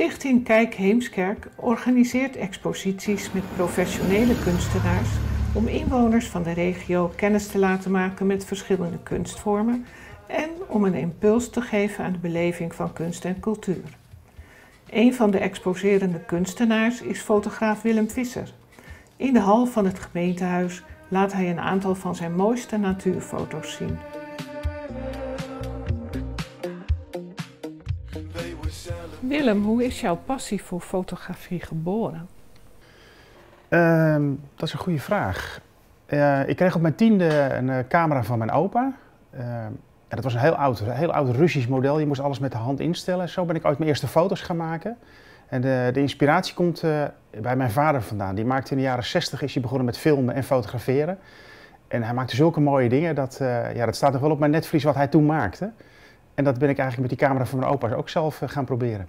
Stichting Kijk Heemskerk organiseert exposities met professionele kunstenaars om inwoners van de regio kennis te laten maken met verschillende kunstvormen en om een impuls te geven aan de beleving van kunst en cultuur. Een van de exposerende kunstenaars is fotograaf Willem Visser. In de hal van het gemeentehuis laat hij een aantal van zijn mooiste natuurfoto's zien. Willem, hoe is jouw passie voor fotografie geboren? Dat is een goede vraag. Ik kreeg op mijn 10e een camera van mijn opa. Dat was een heel oud Russisch model. Je moest alles met de hand instellen. Zo ben ik ooit mijn eerste foto's gaan maken. En de inspiratie komt bij mijn vader vandaan. Die maakte in de jaren 60 is hij begonnen met filmen en fotograferen. En hij maakte zulke mooie dingen. Dat staat nog wel op mijn netvlies wat hij toen maakte. En dat ben ik eigenlijk met die camera van mijn opa ook zelf gaan proberen.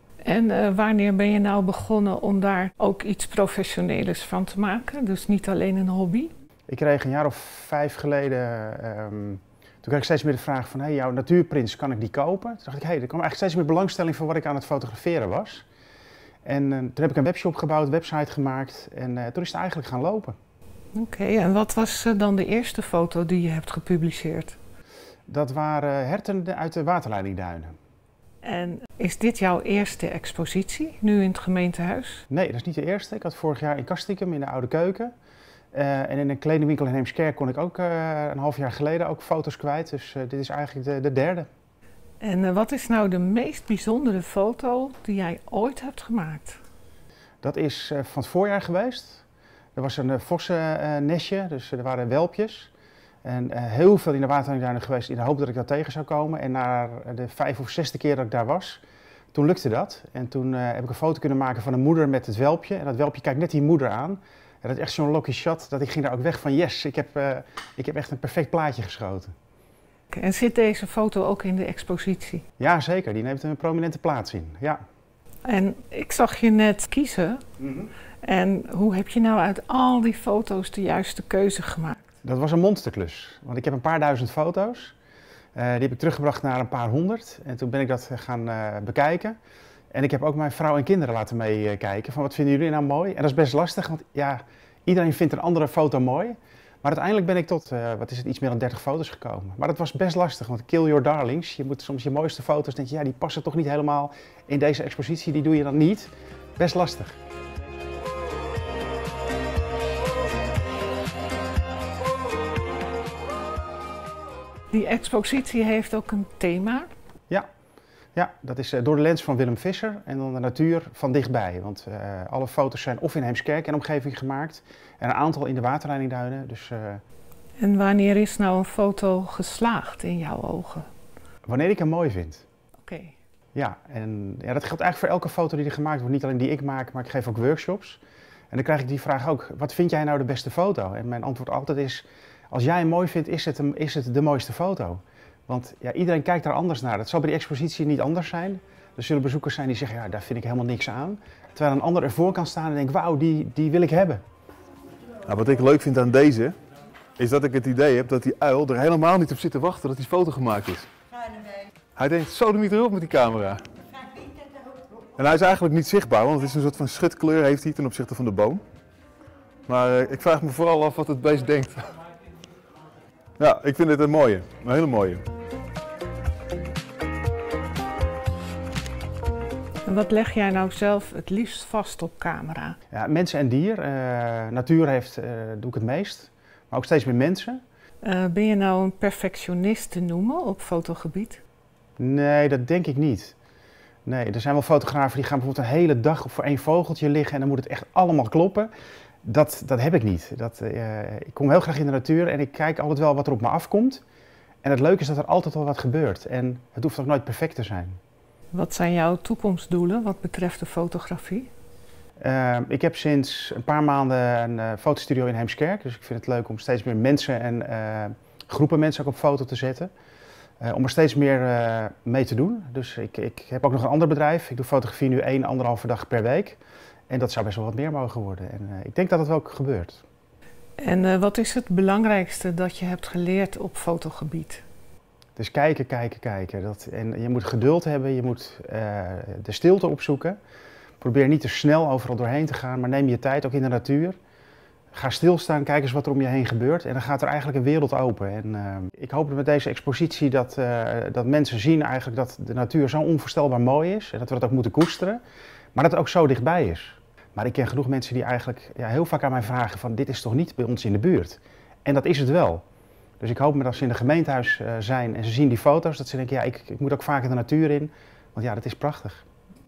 En wanneer ben je nou begonnen om daar ook iets professioneels van te maken? Dus niet alleen een hobby? Ik kreeg een jaar of 5 geleden, toen kreeg ik steeds meer de vraag van, hey, jouw natuurprints, kan ik die kopen? Toen dacht ik, hey, er kwam eigenlijk steeds meer belangstelling voor wat ik aan het fotograferen was. En toen heb ik een webshop gebouwd, een website gemaakt en toen is het eigenlijk gaan lopen. Oké, en wat was dan de eerste foto die je hebt gepubliceerd? Dat waren herten uit de waterleidingduinen. En is dit jouw eerste expositie, nu in het gemeentehuis? Nee, dat is niet de eerste. Ik had vorig jaar in Castricum in de Oude Keuken. En in een kledingwinkel in Heemskerk kon ik ook een half jaar geleden ook foto's kwijt. Dus dit is eigenlijk de derde. En wat is nou de meest bijzondere foto die jij ooit hebt gemaakt? Dat is van het voorjaar geweest. Er was een vossennestje, dus er waren welpjes. En heel veel in de waterleidingduinen geweest in de hoop dat ik daar tegen zou komen. En na de 5e of 6e keer dat ik daar was, toen lukte dat. En toen heb ik een foto kunnen maken van een moeder met het welpje. En dat welpje kijkt net die moeder aan. En dat is echt zo'n lucky shot dat ik ging daar ook weg van yes, ik heb echt een perfect plaatje geschoten. En zit deze foto ook in de expositie? Ja, zeker. Die neemt een prominente plaats in, ja. En ik zag je net kiezen. En hoe heb je nou uit al die foto's de juiste keuze gemaakt? Dat was een monsterklus, want ik heb een paar duizend foto's. Die heb ik teruggebracht naar een paar honderd en toen ben ik dat gaan bekijken. En ik heb ook mijn vrouw en kinderen laten meekijken van wat vinden jullie nou mooi? En dat is best lastig, want ja, iedereen vindt een andere foto mooi. Maar uiteindelijk ben ik tot, iets meer dan 30 foto's gekomen. Maar dat was best lastig, want kill your darlings. Je moet soms je mooiste foto's, denk je, ja, die passen toch niet helemaal in deze expositie, die doe je dan niet. Best lastig. Die expositie heeft ook een thema. Ja, dat is door de lens van Willem Visser en dan de natuur van dichtbij. Want alle foto's zijn of in Heemskerk en omgeving gemaakt en een aantal in de waterleidingduinen. Dus, En wanneer is nou een foto geslaagd in jouw ogen? Wanneer ik hem mooi vind. Oké. Ja, en ja, dat geldt eigenlijk voor elke foto die er gemaakt wordt. Niet alleen die ik maak, maar ik geef ook workshops. En dan krijg ik die vraag ook, wat vind jij nou de beste foto? En mijn antwoord altijd is, als jij hem mooi vindt, is het de mooiste foto. Want ja, iedereen kijkt daar anders naar. Dat zal bij die expositie niet anders zijn. Er zullen bezoekers zijn die zeggen, ja, daar vind ik helemaal niks aan. Terwijl een ander ervoor kan staan en denkt, wauw, die wil ik hebben. Nou, wat ik leuk vind aan deze, is dat ik het idee heb dat die uil er helemaal niet op zit te wachten dat die foto gemaakt is. Hij denkt, zo niet erop met die camera. En hij is eigenlijk niet zichtbaar, want het is een soort van schutkleur heeft hij ten opzichte van de boom. Maar ik vraag me vooral af wat het beest denkt. Ja, ik vind het een mooie, een hele mooie. En wat leg jij nou zelf het liefst vast op camera? Ja, mensen en dier. Natuur doe ik het meest, maar ook steeds meer mensen. Ben je nou een perfectionist te noemen op fotogebied? Nee, dat denk ik niet. Nee, er zijn wel fotografen die gaan bijvoorbeeld een hele dag voor één vogeltje liggen en dan moet het echt allemaal kloppen. Dat heb ik niet. Ik kom heel graag in de natuur en ik kijk altijd wel wat er op me afkomt. En het leuke is dat er altijd wel wat gebeurt en het hoeft ook nooit perfect te zijn. Wat zijn jouw toekomstdoelen wat betreft de fotografie? Ik heb sinds een paar maanden een fotostudio in Heemskerk. Dus ik vind het leuk om steeds meer mensen en groepen mensen ook op foto te zetten. Om er steeds meer mee te doen. Dus ik heb ook nog een ander bedrijf. Ik doe fotografie nu 1,5 dag per week. En dat zou best wel wat meer mogen worden. En ik denk dat het wel gebeurt. En wat is het belangrijkste dat je hebt geleerd op fotogebied? Dus kijken, kijken, kijken. En je moet geduld hebben, je moet de stilte opzoeken. Probeer niet te snel overal doorheen te gaan, maar neem je tijd, ook in de natuur. Ga stilstaan, kijk eens wat er om je heen gebeurt en dan gaat er eigenlijk een wereld open. En ik hoop met deze expositie dat mensen zien eigenlijk dat de natuur zo onvoorstelbaar mooi is en dat we dat ook moeten koesteren, maar dat het ook zo dichtbij is. Maar ik ken genoeg mensen die eigenlijk heel vaak aan mij vragen van dit is toch niet bij ons in de buurt? En dat is het wel. Dus ik hoop dat als ze in een gemeentehuis zijn en ze zien die foto's, dat ze denken ja, ik moet ook vaak in de natuur in, want ja, dat is prachtig.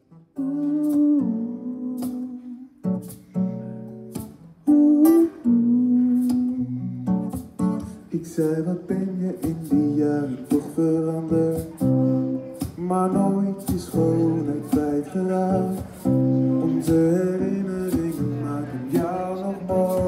Ik zei, wat ben je in die jaren toch veranderd, maar nooit je schoonheid kwijtgeraakt. Onze herinneringen maken jou nog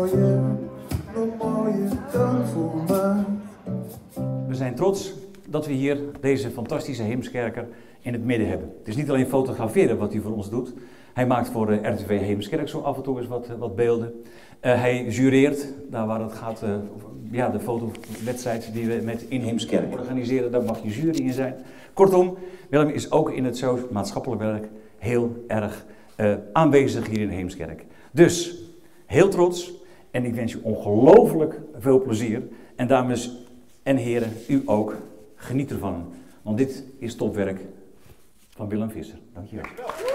mooier dan voormaat. We zijn trots dat we hier deze fantastische Heemskerker in het midden hebben. Het is niet alleen fotograferen wat hij voor ons doet. Hij maakt voor de RTV Heemskerk zo af en toe eens wat beelden. Hij jureert, daar waar het gaat, de fotowedstrijd die we met in Heemskerk organiseren, daar mag je jury in zijn. Kortom, Willem is ook in het maatschappelijk werk heel erg aanwezig hier in Heemskerk. Dus, heel trots en ik wens u ongelooflijk veel plezier. En dames en heren, u ook, geniet ervan. Want dit is topwerk van Willem Visser. Dankjewel.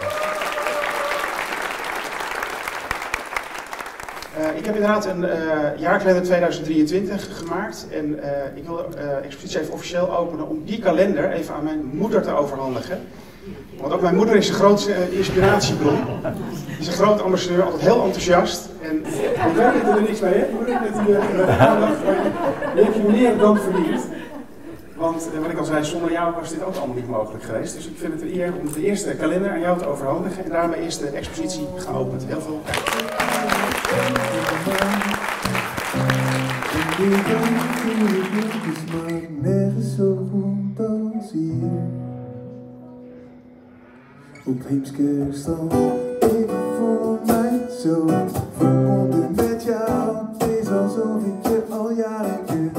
Ik heb inderdaad een jaarkalender 2023 gemaakt en ik wil de expositie even officieel openen om die kalender even aan mijn moeder te overhandigen. Want ook mijn moeder is een grootste inspiratiebron. Die is een groot ambassadeur, altijd heel enthousiast. En ik weet dat er niks mee hebt, moeder, met die aandacht. Die heb je meer dan verdiend. Want wat ik al zei, zonder jou was dit ook allemaal niet mogelijk geweest. Dus ik vind het een eer om de eerste kalender aan jou te overhandigen. En daarmee is de expositie geopend. Heel veel dank. Nergens zo goed als hier. Op Heemskerkstrand, ik voel mij zo verbonden met jou. Het is alsof ik je al jaren ken.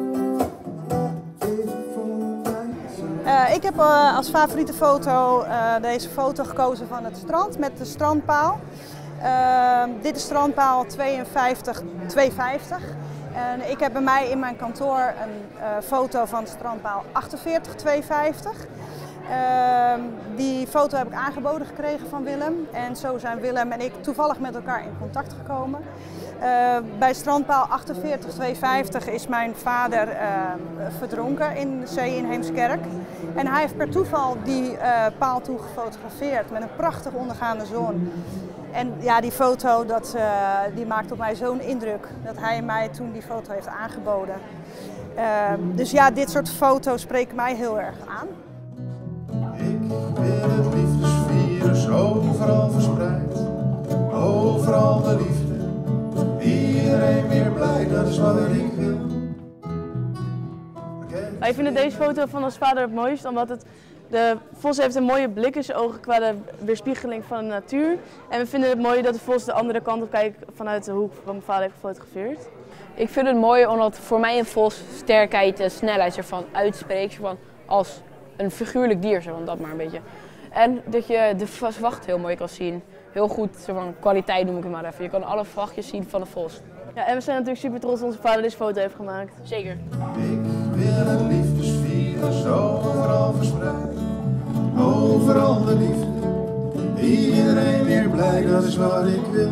Ik heb als favoriete foto deze foto gekozen van het strand met de strandpaal. Dit is strandpaal 52-250. En ik heb bij mij in mijn kantoor een foto van strandpaal 48-250. Die foto heb ik aangeboden gekregen van Willem. En zo zijn Willem en ik toevallig met elkaar in contact gekomen. Bij strandpaal 48-250 is mijn vader verdronken in de zee in Heemskerk. En hij heeft per toeval die paal toe gefotografeerd met een prachtig ondergaande zon. En ja, die foto die maakt op mij zo'n indruk dat hij mij toen die foto heeft aangeboden. Dus ja, dit soort foto's spreken mij heel erg aan. Ik wil het liefdesvirus overal verspreid, overal de liefde, iedereen weer blij, dat is wat ik wil. Wij vinden deze foto van ons vader het mooist, omdat de vos heeft een mooie blik in zijn ogen qua de weerspiegeling van de natuur. En we vinden het mooi dat de vos de andere kant op kijkt vanuit de hoek waar mijn vader heeft gefotografeerd. Ik vind het mooi omdat voor mij een vos sterkheid en snelheid ervan uitspreekt, als een figuurlijk dier, dat maar een beetje. En dat je de vacht heel mooi kan zien. Heel goed, kwaliteit noem ik het maar even. Je kan alle vachtjes zien van de vos. Ja, en we zijn natuurlijk super trots dat onze vader deze foto heeft gemaakt. Zeker. Ik wil het liefdesvirus overal verspreid, overal de liefde, iedereen weer blij, dat is wat ik wil.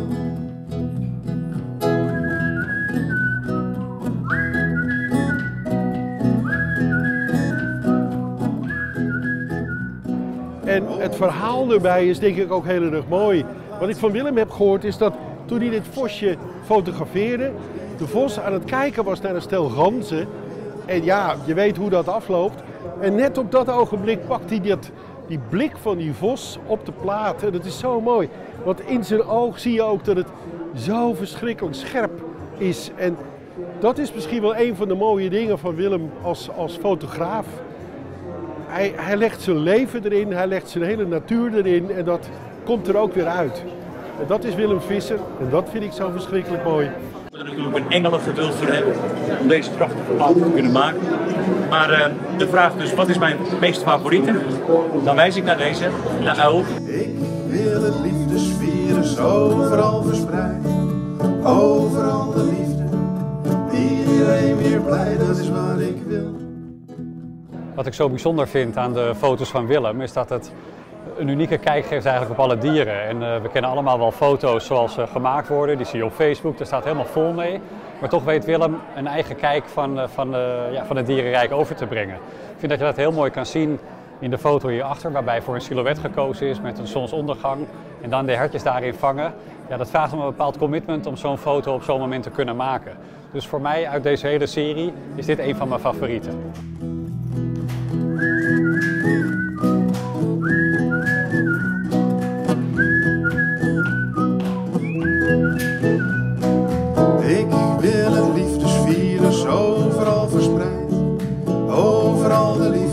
En het verhaal erbij is denk ik ook heel erg mooi. Wat ik van Willem heb gehoord is dat toen hij dit vosje fotografeerde, de vos aan het kijken was naar een stel ganzen. En ja, je weet hoe dat afloopt. En net op dat ogenblik pakt hij die blik van die vos op de plaat. En dat is zo mooi. Want in zijn oog zie je ook dat het zo verschrikkelijk scherp is. En dat is misschien wel een van de mooie dingen van Willem als fotograaf. Hij legt zijn leven erin, hij legt zijn hele natuur erin en dat komt er ook weer uit. En dat is Willem Visser en dat vind ik zo verschrikkelijk mooi. We er natuurlijk een engelengeduld voor hebben om deze prachtige foto te kunnen maken. Maar de vraag dus, wat is mijn meest favoriete? Dan wijs ik naar deze, de uil. Ik wil het liefdesvirus overal verspreiden. Overal de liefde. Iedereen weer blij, dat is wat ik wil. Wat ik zo bijzonder vind aan de foto's van Willem is dat het een unieke kijk geeft eigenlijk op alle dieren. En we kennen allemaal wel foto's zoals ze gemaakt worden, die zie je op Facebook, daar staat helemaal vol mee. Maar toch weet Willem een eigen kijk van het dierenrijk over te brengen. Ik vind dat je dat heel mooi kan zien in de foto hierachter, waarbij voor een silhouet gekozen is met een zonsondergang en dan de hertjes daarin vangen. Ja, dat vraagt om een bepaald commitment om zo'n foto op zo'n moment te kunnen maken. Dus voor mij uit deze hele serie is dit een van mijn favorieten. Ik wil het liefdesvirus overal verspreid. Overal de liefde.